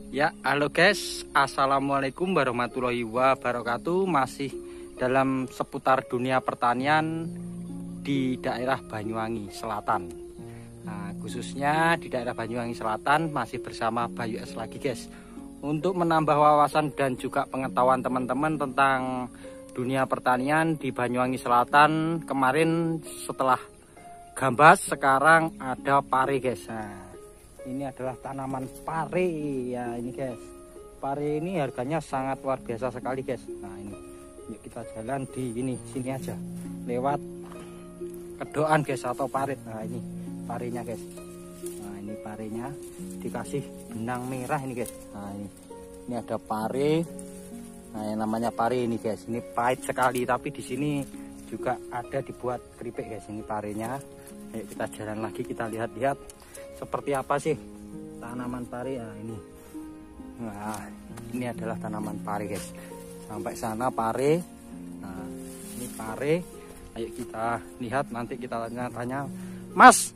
Ya, halo guys, assalamualaikum warahmatullahi wabarakatuh. Masih dalam seputar dunia pertanian di daerah Banyuwangi Selatan. Nah, khususnya di daerah Banyuwangi Selatan masih bersama Bayu S lagi guys, untuk menambah wawasan dan juga pengetahuan teman-teman tentang dunia pertanian di Banyuwangi Selatan. Kemarin setelah gambas, sekarang ada pare guys. Nah, ini adalah tanaman pare ya, ini guys. Pare ini harganya sangat luar biasa sekali guys. Nah, ini yuk kita jalan di sini aja, lewat kedoan guys atau parit. Nah, ini parenya guys. Nah, ini parenya dikasih benang merah ini guys. Nah, ini ada pare. Nah, yang namanya pare ini guys, ini pahit sekali, tapi di sini juga ada dibuat keripik guys. Ini parenya. Ayo kita jalan lagi, kita lihat-lihat seperti apa sih tanaman pare. Nah, ini. Nah, ini adalah tanaman pare guys. Sampai sana pare. Nah, ini pare. Ayo kita lihat, nanti kita tanya-tanya. Mas,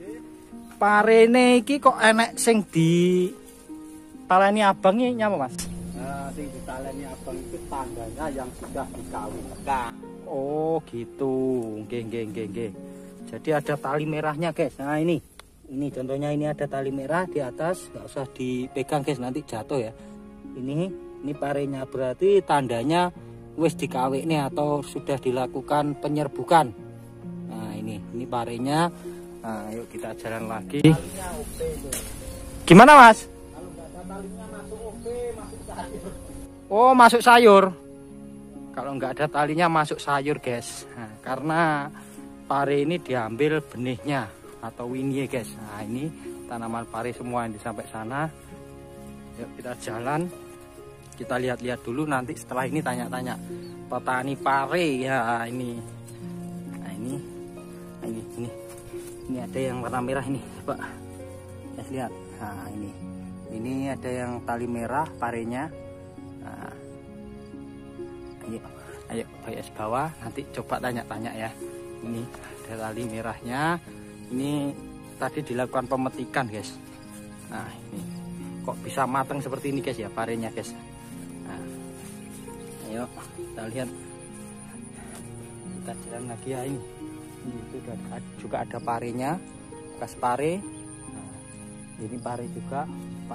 pare iki kok enek sing di taleni abang ini nyapa Mas? Nah, sing di taleni abang itu tandanya yang sudah dikawinkan. Oh gitu, nggih. Jadi ada tali merahnya guys. Nah, ini contohnya, ini ada tali merah di atas, nggak usah dipegang guys, nanti jatuh ya. Ini parenya, berarti tandanya wis dikawin nih atau sudah dilakukan penyerbukan. Nah, ini parenya. Nah, yuk kita jalan lagi. Talinya OP itu. Gimana Mas? Kalau nggak ada talinya masuk OP, masuk sayur. Oh, masuk sayur. Kalau nggak ada talinya masuk sayur guys. Nah, karena pare ini diambil benihnya atau winie guys. Nah, ini tanaman pare semua yang sampai sana. Yuk kita jalan, kita lihat-lihat dulu, nanti setelah ini tanya-tanya petani pare ya. Ini ada yang warna merah ini, coba ya, lihat. Nah, ini ada yang tali merah parenya. Nah, ayo Bayu bawah, nanti coba tanya-tanya ya. Ini ada tali merahnya. Ini tadi dilakukan pemetikan guys. Nah, ini kok bisa matang seperti ini guys ya parenya guys. Nah, ayo kita lihat, kita jalan lagi ya. Ini itu juga ada parenya, bekas pare. Nah, ini pare juga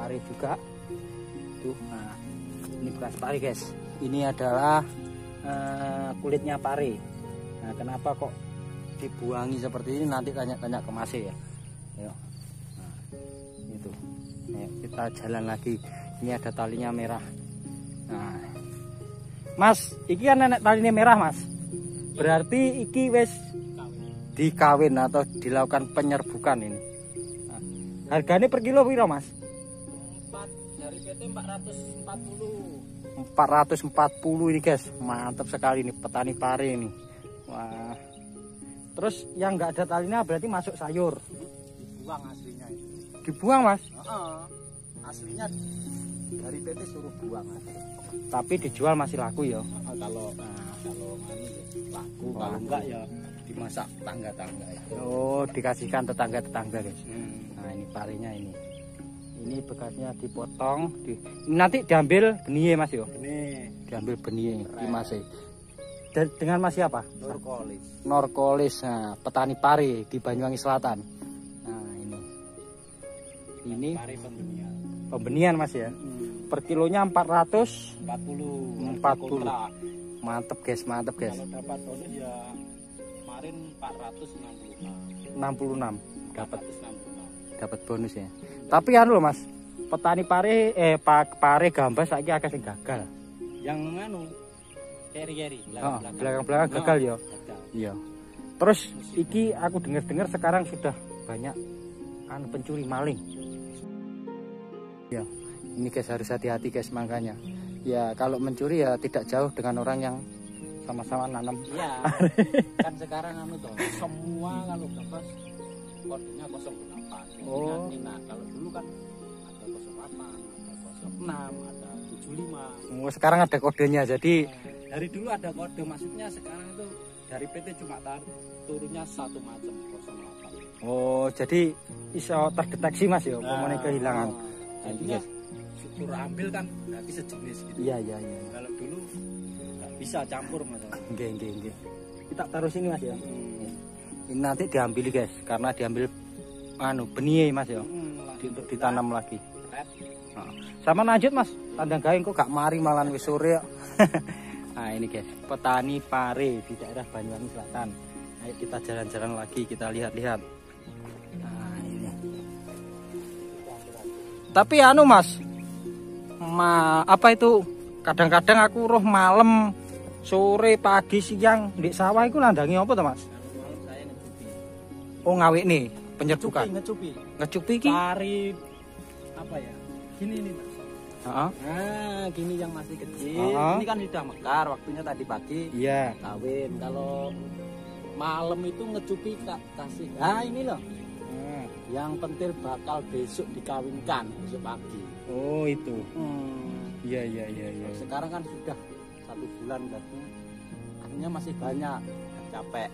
tuh. Nah, ini bekas pare guys. Ini adalah kulitnya pare. Nah, kenapa kok dibuangi seperti ini, nanti tanya-tanya ke Mas ya. Ayo. Nah, itu. Ayo kita jalan lagi. Ini ada talinya merah. Nah, Mas, iki kan nenek talinya merah Mas. Berarti iki wis dikawin atau dilakukan penyerbukan ini. Nah, harganya per kilo piro Mas? Dari PT 440. 440 ini guys. Mantap sekali ini petani pare ini. Wah. Terus yang nggak ada talinya berarti masuk sayur. Dibuang aslinya itu. Dibuang Mas? Aslinya dari PT suruh buang aja. Tapi dijual masih laku ya? Kalau laku, kalau enggak ya dimasak tangga-tangga itu. Oh, dikasihkan tetangga-tetangga guys. Nah, ini parenya ini. Ini bekasnya dipotong, nanti diambil benih Mas yo. Ini diambil benih di Mas. Dengan Mas siapa? Norkolis. Nah, petani pare di Banyuwangi Selatan. Nah, ini pare pembenihan Mas ya. Per kilonya 440. Mantep guys. Kalau dapat bonus ya kemarin 66 dapat bonus ya. Tapi kan loh Mas, petani pare pare gambas saiki akeh sing gagal. Yang keri belakang gagal ya. Iya. Terus iki aku dengar sekarang sudah banyak pencuri maling. Ya, ini guys harus hati-hati guys, makanya. Ya, kalau mencuri ya tidak jauh dengan orang yang sama-sama nanam. Iya. Kan sekarang semua kalau gambas kodenya 08. Oh. Nah, kalau dulu kan ada 08, ada 06, ada 75. Oh, sekarang ada kodenya, jadi dari dulu ada kode, maksudnya sekarang itu dari PT cuma turunnya satu macam 08. Oh, jadi iso terdeteksi Mas ya, pemane kehilangan. Jadinya struktur ambil kan berarti sejenis gitu. Iya. Kalau dulu nggak bisa campur mas. Nggih. Kita taruh sini mas ya. Ini nanti diambil guys, karena diambil benih mas ya, untuk ditanam lagi. Sama lanjut mas, tandang gawe kok gak mari malan wis sore. Nah ini guys, petani pare di daerah Banyuwangi Selatan. Ayo kita jalan-jalan lagi, kita lihat-lihat. Nah ini. Tapi mas, apa itu? Kadang-kadang aku roh malam, sore, pagi, siang di sawah itu landangi apa tuh mas? Malam saya ngecupi. Oh ngawik nih, penyerbukan. Ngecupi iki. Cari apa ya? Gini nih mas. Heeh. Nah, gini yang masih kecil. Ini kan sudah mekar, waktunya tadi pagi. Iya. Kawin. Kalau malam itu ngecupi kasih. Nah, ini loh. Yang penting bakal besok dikawinkan besok pagi. Oh, itu. Iya. Sekarang kan sudah 1 bulan berarti. Akhirnya masih banyak. Capek.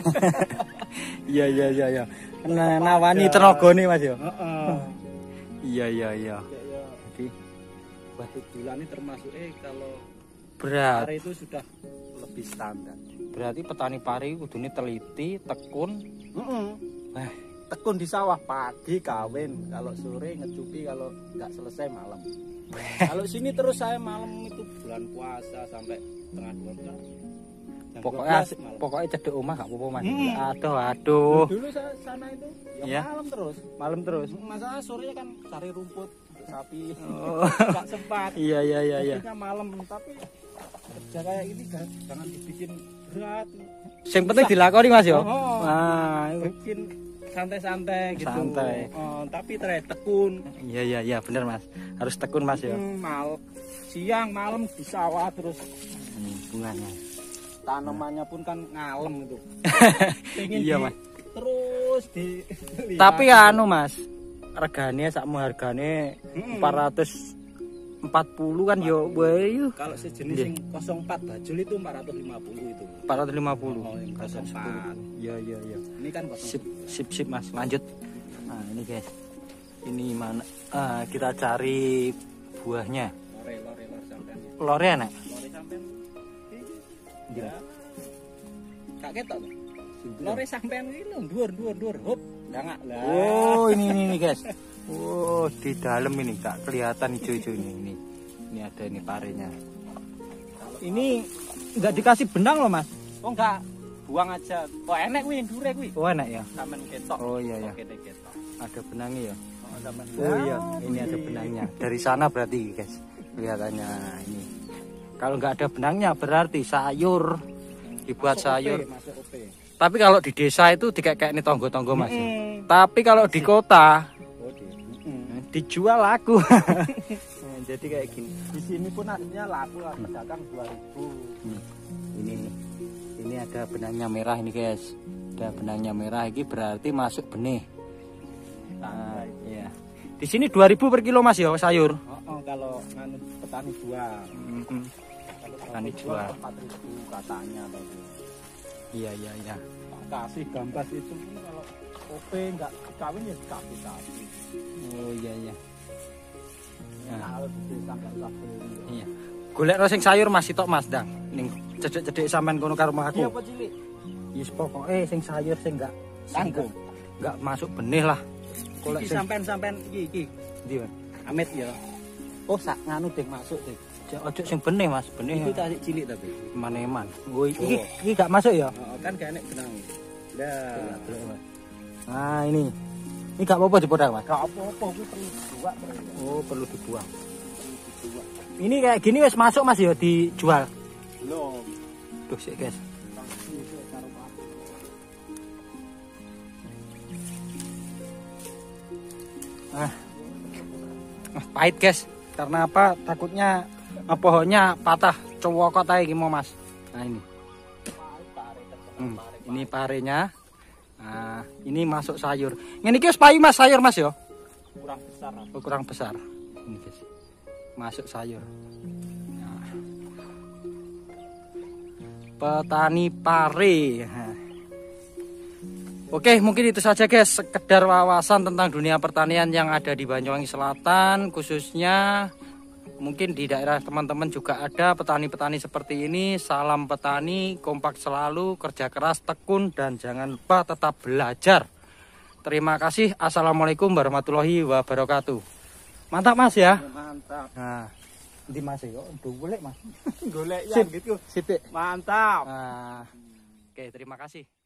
Iya. Nawani tenagane Mas ya. Iya. Jadi 1 bulan ini termasuk kalau berat. pare itu sudah lebih standar. Berarti petani pare kudune teliti, tekun. Tekun di sawah pagi kawin, kalau sore ngecupi, kalau nggak selesai malam. Kalau sini terus saya malam itu bulan puasa sampai tengah 12. Pokoknya cedek omah gak apa-apa Mas. Aduh. Dulu saya sana itu ya. malam terus. Masa sore kan cari rumput untuk sapi. Nggak sempat. Iya. Akhirnya malam, tapi kerja kayak ini jangan dibikin berat. Yang penting dilakoni Mas ya. Bikin santai-santai gitu. Santai. Tapi tekun. Iya benar Mas. Harus tekun Mas ya. Siang malam di sawah terus. Bunganya. Tanamannya pun kan ngalem itu. Iya Mas. Terus di. Tapi Mas, regane sakmu hargane 440 kan yo wae. Kalau sejenis yang 04 bajul itu 450 itu. 450. Oh, yang 04. Iya. Ini kan 04. Sip Mas, lanjut. Nah, ini guys. Ini mana? Kita cari buahnya. Lore sampean. Lore enak. Lore sampean. Iya. Kak ketok. Lore sampean iki lho dhuwur. Hop, ndangak lah. Oh, ini guys. Oh, di dalam ini Kak kelihatan hijau-hijau ini. Ini ada ini parenya. Ini enggak dikasih benang loh, Mas. Oh, enggak. Buang aja. Oh, enak kuwi ndure kuwi. Oh, enak ya. Sampean ketok. Oh, iya. Ketok. Ada benangnya ya. Oh iya, ini ada benangnya. Dari sana berarti, guys. Kelihatannya ini. Kalau nggak ada benangnya berarti sayur dibuat sayur. Masuk OP. Tapi kalau di desa itu kayak ini tonggo-tonggo Mas. Tapi kalau di kota dijual laku. Jadi kayak gini. Di sini pun aslinya laku lah, pedagang 2000. Ini ada benangnya merah ini guys. Ada benangnya merah ini berarti masuk benih. Nah, iya. Di sini 2000 per kilo Mas ya sayur. Kalau petani jual. Petani jual 4.000 katanya tadi. Iya. Kasih gambas itu pun kalau OP enggak kawin ya kasih. Oh iya. Kalau di desa enggak usah beli. Iya. Golek sing sayur Mas sitok Mas Dang. Ning cedek-cedek sampean kono karo aku. Iya apa cilik? Yes pokoke sing sayur sing enggak tanggung. Enggak masuk benih lah. Golek sampean iki. Ndi, Mas? Amit ya. Oh, sak nganu ding masuk ding. Ojo sing benih Mas, benih. Itu tadi cilik tapi. Maneman. Oh, iki gak masuk ya? Kan gak enek benang. Lah, nah ini. Ini gak apa-apa dipodang Mas. Gak apa-apa, kuwi perlu dibuang. Oh, perlu dibuang. Ini kayak gini wis masuk Mas ya dijual. Belum. Tuh sik guys. Pahit guys. Karena apa? Takutnya pohonnya patah, cowok kota iki mau Mas. Nah ini. Ini parenya. Nah, ini masuk sayur. Ngene iki wis payu Mas, sayur Mas ya? Kurang besar. Oh, kurang besar. Ini guys. Masuk sayur. Nah. Petani pare. Nah. Oke, mungkin itu saja guys, sekedar wawasan tentang dunia pertanian yang ada di Banyuwangi Selatan, khususnya mungkin di daerah teman-teman juga ada petani-petani seperti ini. Salam petani, kompak selalu, kerja keras, tekun, dan jangan lupa tetap belajar. Terima kasih. Assalamualaikum warahmatullahi wabarakatuh. Mantap Mas ya. Mantap. Nah, di Mas kok golek Mas. Golek ya gitu. Sip. Mantap. Nah, oke, terima kasih.